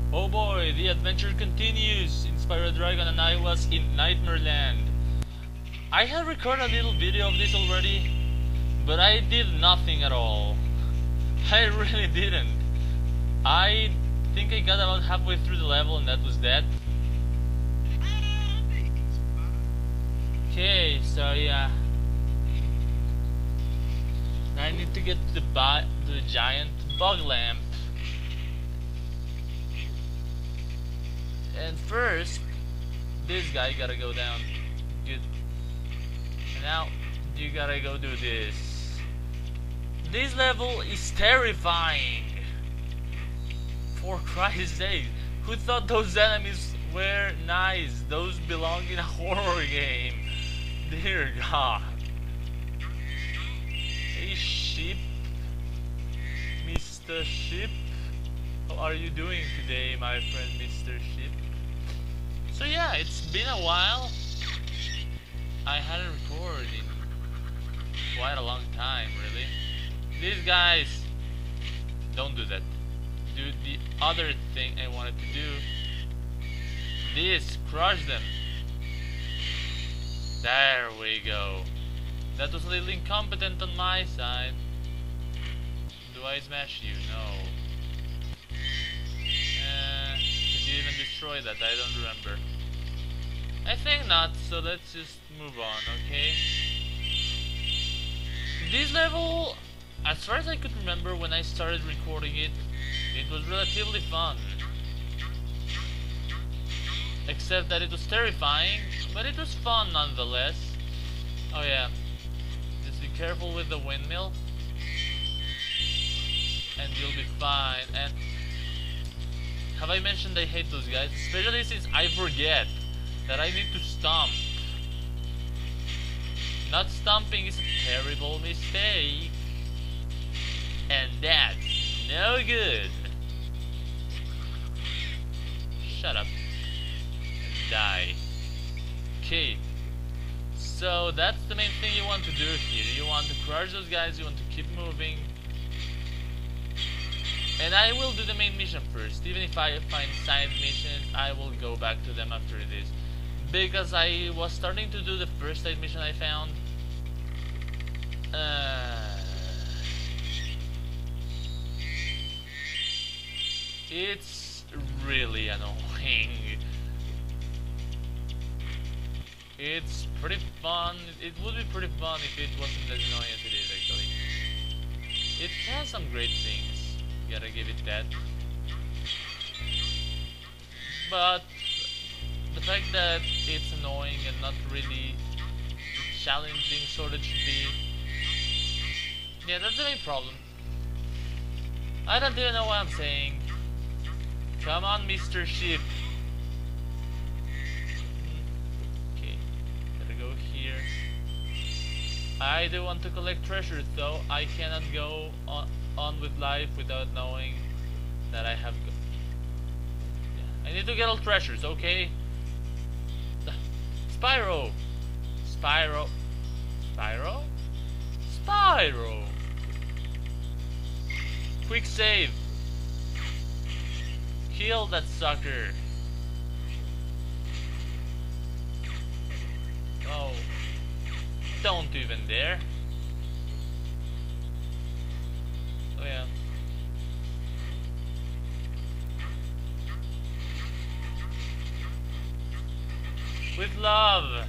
Oh boy, the adventure continues in Spyro Dragon and I was in Nightmare Land. I had recorded a little video of this already, but I did nothing at all. I really didn't. I think I got about halfway through the level and that was that. Okay, so yeah. I need to get the giant bug lamp. And first, this guy gotta go down. Good. And now, you gotta go do this. This level is terrifying. For Christ's sake, who thought those enemies were nice? Those belong in a horror game. Dear God. Hey sheep. Mr. Sheep. How are you doing today, my friend Mr. Sheep? So yeah, it's been a while. I hadn't recorded in quite a long time, really. These guys don't do that. Do the other thing I wanted to do. This, crush them. There we go. That was a little incompetent on my side. Do I smash you? No. Did you even destroy that? I don't remember. I think not, so let's just move on, okay? This level, as far as I could remember when I started recording it, it was relatively fun. Except that it was terrifying, but it was fun nonetheless. Oh yeah, just be careful with the windmill, and you'll be fine. And have I mentioned I hate those guys? Especially since I forget that I need to stomp. Not stomping is a terrible mistake. And that's no good. Shut up. And die. Okay. So that's the main thing you want to do here. You want to crush those guys, you want to keep moving. And I will do the main mission first. Even if I find side missions, I will go back to them after this. Because I was starting to do the first side mission I found. It's really annoying. It's pretty fun. It would be pretty fun if it wasn't as annoying as it is, actually. It has some great things. Gotta give it that. But the fact that it's annoying and not really the challenging sort it should be. Yeah, that's the main problem. I don't even know what I'm saying. Come on, Mr. Sheep. Okay, gotta go here. I do want to collect treasures though. I cannot go on with life without knowing that I have I need to get all treasures, okay? Spyro! Spyro! Spyro? Spyro! Quick save! Kill that sucker! Oh. Don't even dare. Oh yeah. With love.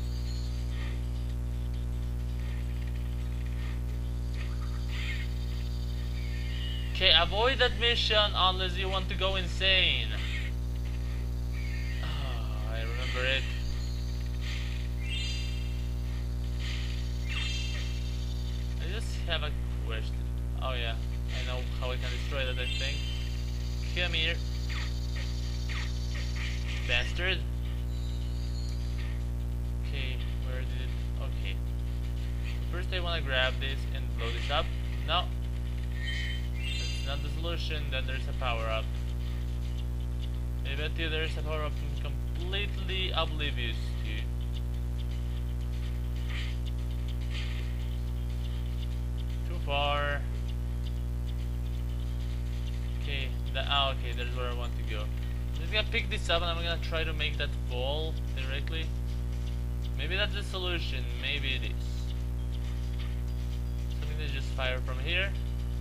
Okay, avoid that mission unless you want to go insane. Oh, I remember it. I just have a question. Oh yeah, I know how I can destroy that, I think. Come here. Bastard. Okay, where did it... Okay. First I wanna grab this and blow this up. No. That's not the solution, then there's a power-up. I bet you there's a power-up I'm completely oblivious to. Too far. Okay, Okay, there's where I want to go. I'm just gonna pick this up and I'm gonna try to make that fall directly. Maybe that's the solution, maybe it is. Something to just fire from here.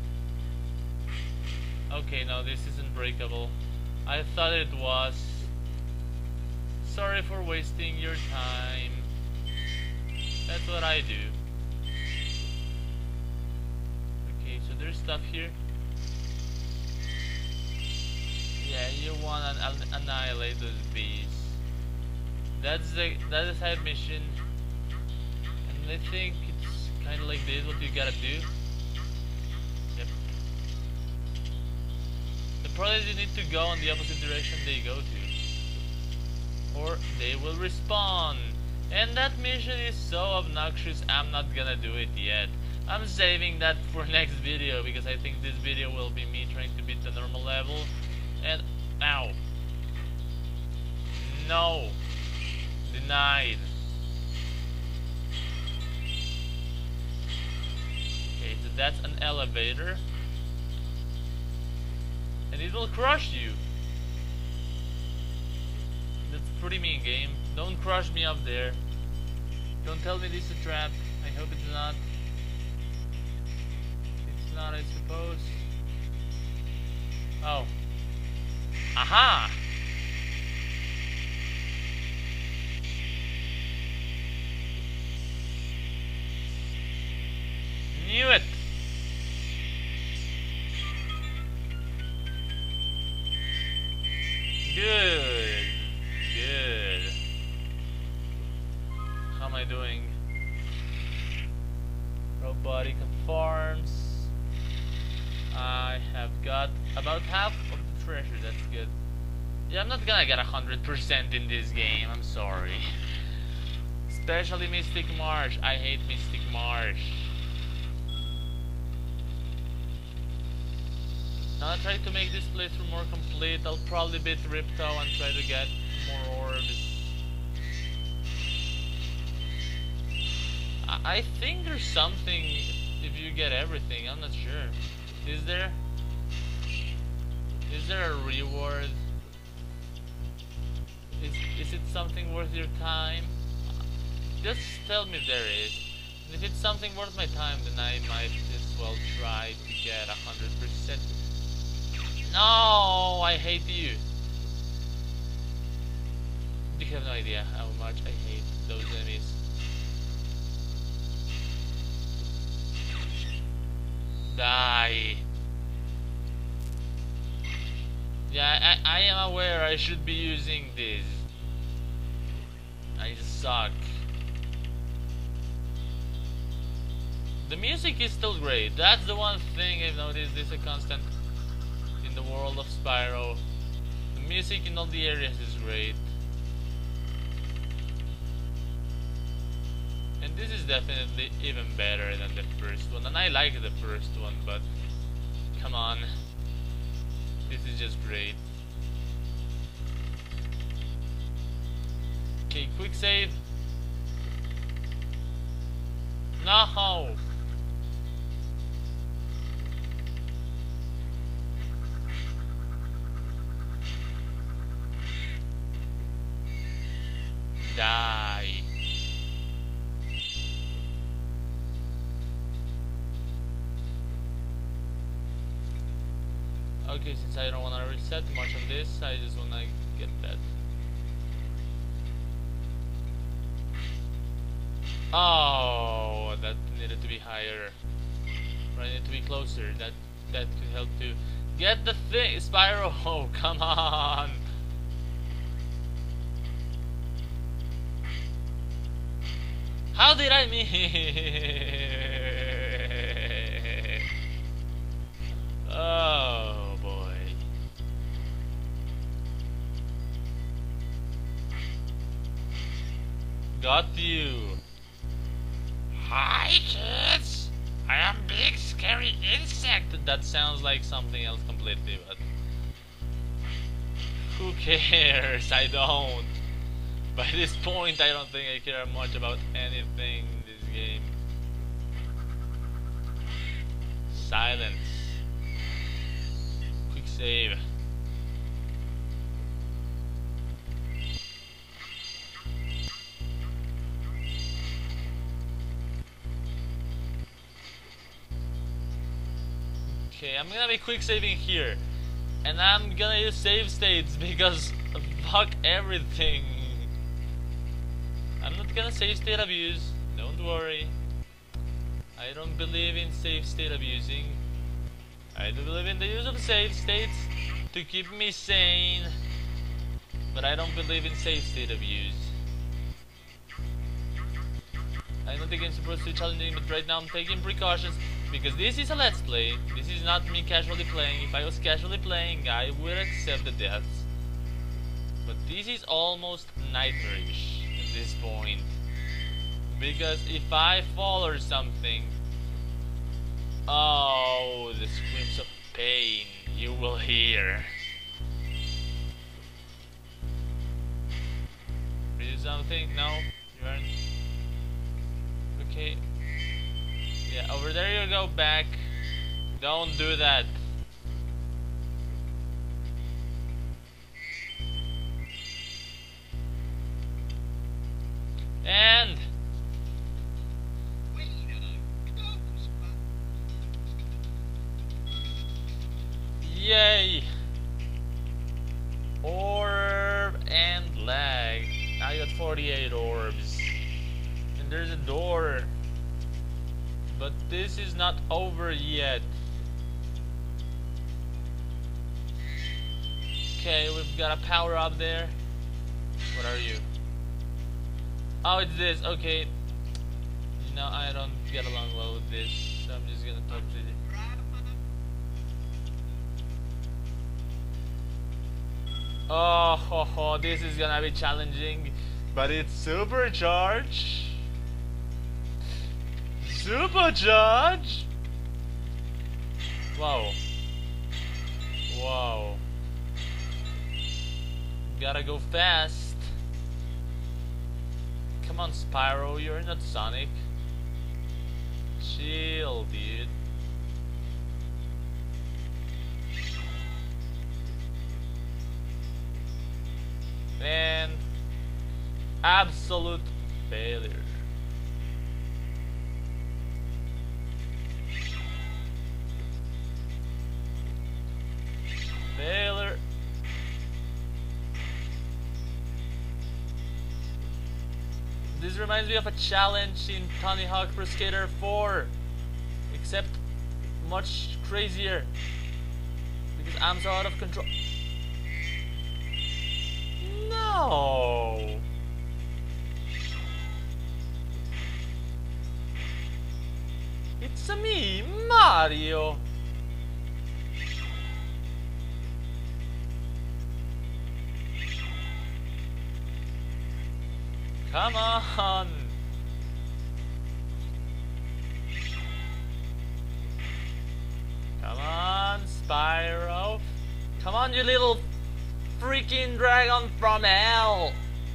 Okay, no, this isn't breakable. I thought it was. Sorry for wasting your time. That's what I do. Okay, so there's stuff here. Yeah, you wanna annihilate those bees. That's the side mission, and I think it's kind of like this. What you gotta do. Yep. The problem is you need to go in the opposite direction they go to, or they will respawn. And that mission is so obnoxious. I'm not gonna do it yet. I'm saving that for next video because I think this video will be me trying to beat the normal level. And ow. No. Denied. Okay, so that's an elevator. And it will crush you. That's a pretty mean game. Don't crush me up there. Don't tell me this is a trap. I hope it's not. It's not, I suppose. Oh. Aha! Knew it! Good. Good. How am I doing? Robotic farms. I have got about half of the treasure, that's good. Yeah, I'm not gonna get 100% in this game, I'm sorry. Especially Mystic Marsh. I hate Mystic Marsh. Now I try to make this playthrough more complete. I'll probably beat Ripto and try to get more orbs. I think there's something if you get everything, I'm not sure. Is there? Is there a reward? Is it something worth your time? Just tell me if there is. And if it's something worth my time, then I might as well try to get 100%. No, I hate you. You have no idea how much I hate those enemies. Die. Yeah, I am aware I should be using this. I suck. The music is still great. That's the one thing I've noticed is a constant in the world of Spyro. The music in all the areas is great. And this is definitely even better than the first one. And I like the first one, but come on. This is just great. Okay, quick save. No! Die. Okay, since I don't want to reset much of this, I just want to get that. Oh, that needed to be higher. Or I need to be closer. That could help to get the thing. Spyro, oh, come on. How did I miss? Oh boy. Got you. Hi kids! I am big scary insect. That sounds like something else completely, but who cares? I don't. By this point, I don't think I care much about anything in this game. Silence. Quick save. Okay, I'm gonna be quick saving here. And I'm gonna use save states because fuck everything. I'm not gonna save state abuse, don't worry. I don't believe in save state abusing. I do believe in the use of save states to keep me sane. But I don't believe in save state abuse. I know the game's supposed to be challenging, but right now I'm taking precautions because this is a let's play. This is not me casually playing. If I was casually playing, I would accept the deaths. But this is almost nightmarish at this point. Because if I fall or something, oh, the screams of pain you will hear. Do something? No, you aren't. Okay. Yeah, over there you go, back. Don't do that. And yay! Orb and lag. I got 48 orbs. And there's a door. But this is not over yet. Okay, we've got a power up there. What are you? Oh, it's this. Okay. No, I don't get along well with this. So I'm just gonna talk to you. Oh, ho, ho, this is gonna be challenging, but it's supercharged. Supercharge! Wow. Wow. Gotta go fast. Come on, Spyro, you're not Sonic. Chill, dude. And absolute failure. Failure. This reminds me of a challenge in Tony Hawk Pro Skater 4, except much crazier because I'm so out of control. No. It's me, Mario. Come on. Come on, Spyro. Come on, you little freaking dragon from hell.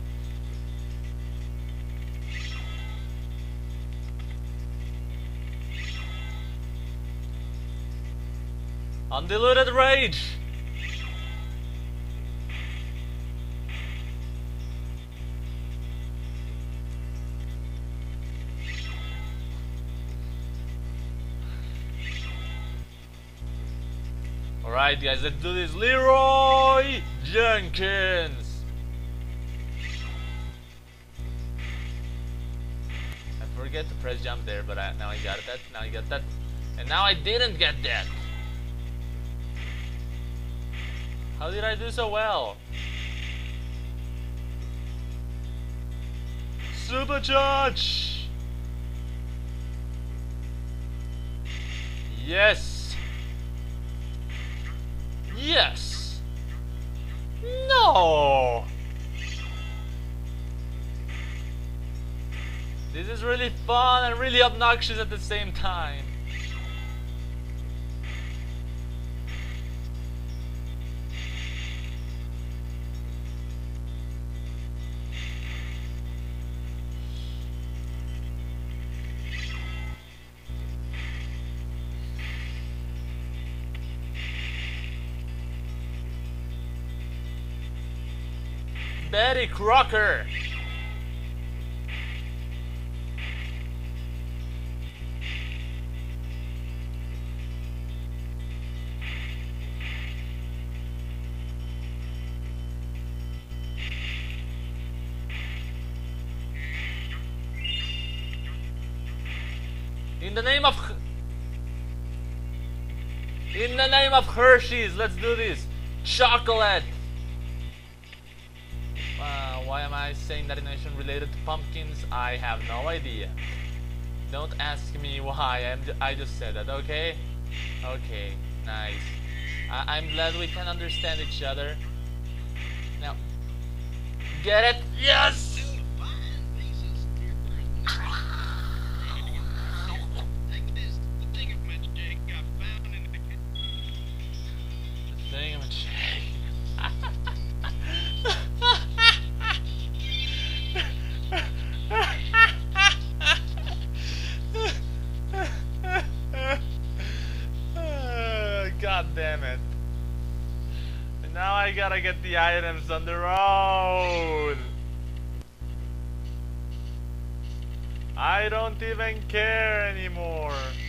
Undiluted rage. Alright guys, let's do this. Leroy Jenkins. I forget to press jump there, but now I got that. Now I got that. And now I didn't get that. How did I do so well? Supercharge! Yes! Yes! No! This is really fun and really obnoxious at the same time. Betty Crocker. In the name of Hershey's, let's do this. Chocolate. Why am I saying that animation related to pumpkins? I have no idea. Don't ask me why. I just said that. Okay. Okay. Nice. I'm glad we can understand each other. Now, get it? Yes. God damn it. And now I gotta get the items on the road. I don't even care anymore.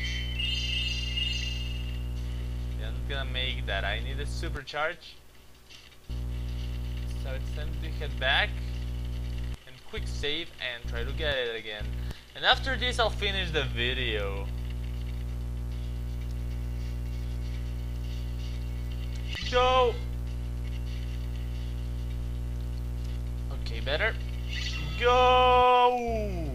Yeah, I'm gonna make that. I need a supercharge. So it's time to head back and quick save and try to get it again. And after this I'll finish the video. Go! Okay, better. Go!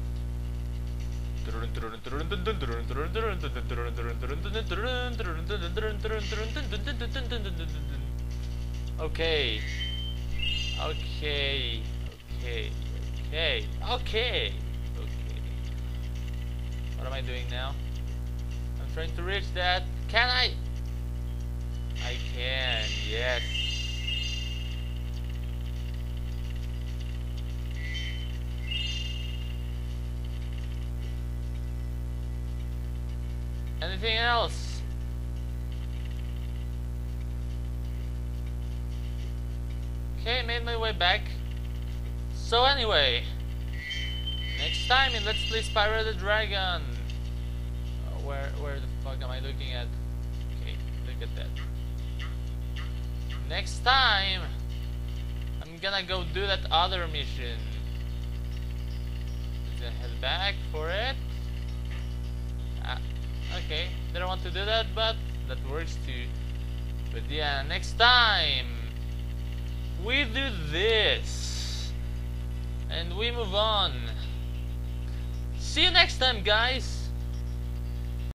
Okay. Okay. Okay. Okay. Okay. Okay. What am I doing now? I'm trying to reach that. Can I? I can, yes. Anything else? Okay, made my way back. So anyway, next time in Let's Play Spyro the Dragon. Where the fuck am I looking at? Okay, look at that. Next time, I'm gonna go do that other mission. Let's head back for it. Okay, didn't want to do that, but that works too. But yeah, next time we do this and we move on. See you next time, guys.